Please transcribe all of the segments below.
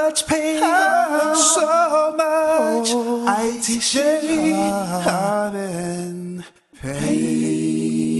much pain, so much IT shame and pain.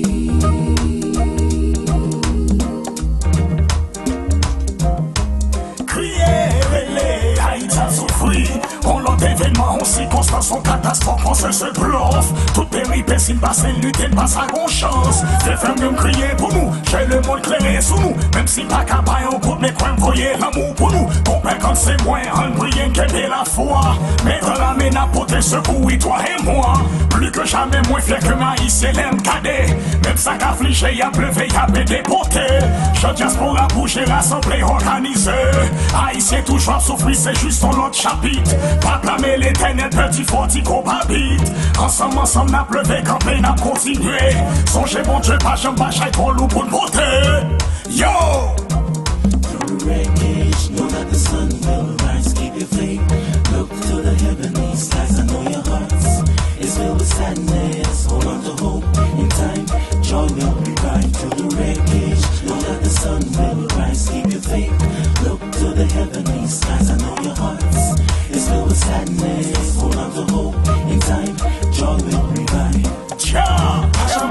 Criez-les, Haïti a souffri. On l'autre événement, on circonstance, on catastrophe, on se bluffe. Toute péripétie, passe une lutte, pas sa grande chance. Des femmes me crier pour nous, j'ai le monde clairé sous nous. Même si pas capable, on compte mes coins, voyez l'amour pour nous. Compère quand c'est moins, on brille, qu'aider la foi. Mettre la mène à porter secours, oui, toi et moi. Plus que jamais, moins fier que maïs, c'est l'MKD. Même ça qu'affligé, y'a pleuvé, y'a pédé porté. Je diaspora bouger, rassemblé, organisé. Haïtien toujours souffrir, c'est juste son autre chapitre. Pas clamer l'éternel, petit forti qu'on habite. Ensemble, n'a pleuvé, campé, n'a continué. Songez bon Dieu, pas j'aime pas chaque pour loup pour le porter. Yo! Through the wreckage, know that the sun will rise. Keep your faith, look to the heavenly skies. I know your hearts is filled with sadness. Hold on to hope, in time, joy will revive. Through the wreckage, know that the sun will rise. Keep your faith, look to the heavenly skies. I know your hearts is filled with sadness. Hold on to hope, in time, joy will revive. Ja!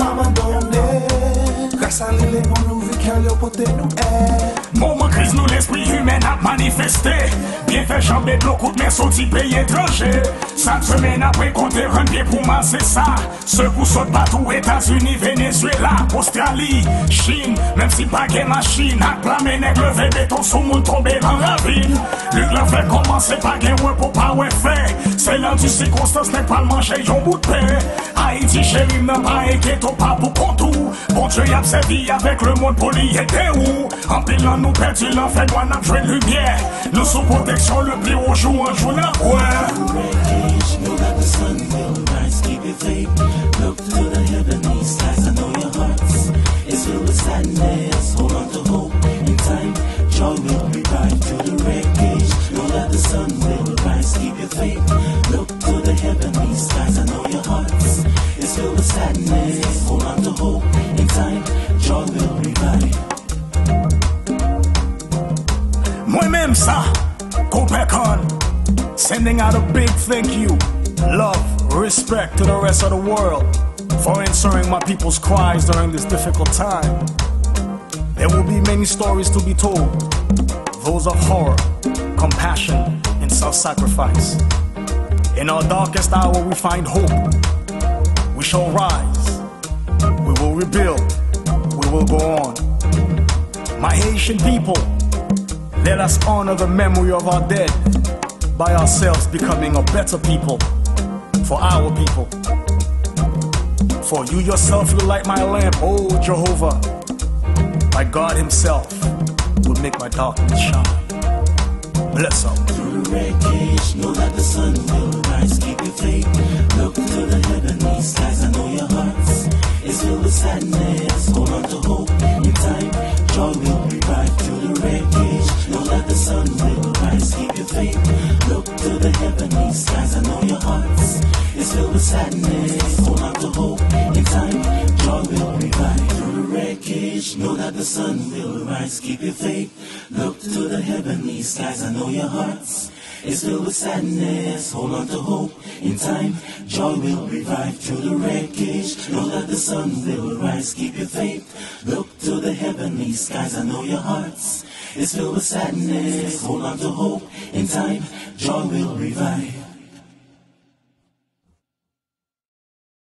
Grâce à l'île, on nous vit qu'elle est portée nous est. Moment crise nous l'esprit humain a manifesté. Bien fait jamber de l'eau coup de main sorti pays étranger. 5 semaines après compter un pied pour masser ça. Secou saute partout États-Unis, Venezuela, Australie, Chine. Même si pas de machine, acclamé nègre levé béton sous monde tombé dans la ville. Luc l'a fait commencer pas de repos pas ouais fait. C'est l'un du circonstance n'est pas le manger yon bout de paix. Haïti chéri n'a pas inquiété pas pour contour. Bon Dieu y a servi avec le monde poli était où? En pilant nous perdu l'enfer doit n'a joué lumière. Nous sous protection le plus haut jour en jour là ouais. Know that the sun will rise, keep your faith. Look to the heavenly skies. I know your hearts is filled with sadness. Hold on to hope. In time, joy will revive. Through the wreckage, know that the sun will rise. Keep your faith. Look to the heavenly skies. I know your hearts is filled with sadness. Hold on to hope. In time, joy will revive. Moi-même ça, Copacan, sending out a big thank you, love, respect to the rest of the world for answering my people's cries during this difficult time. There will be many stories to be told, those of horror, compassion, and self-sacrifice. In our darkest hour we find hope. We shall rise, we will rebuild, we will go on. My Haitian people, let us honor the memory of our dead by ourselves becoming a better people for our people. For you yourself will light my lamp, oh Jehovah. My God himself will make my darkness shine. Bless up. Through the wreckage, know that the sun will rise. Keep your faith, look to the heavenly skies. I know your hearts is filled with sadness. Hold on to hope, in time, joy will revive. Through the wreckage, know that the sun will rise. Keep your faith, look to the heavenly skies. I know your hearts is filled with sadness. Hold on to hope, in time, joy will revive. Through the wreckage, know that the sun will rise. Keep your faith, look to the heavenly skies. I know your hearts is filled with sadness. Hold on to hope, in time, joy will revive. Through the wreckage, know that the sun will rise. Keep your faith, look to the heavenly skies. I know your hearts is filled with sadness. Hold on to hope, in time, joy will revive.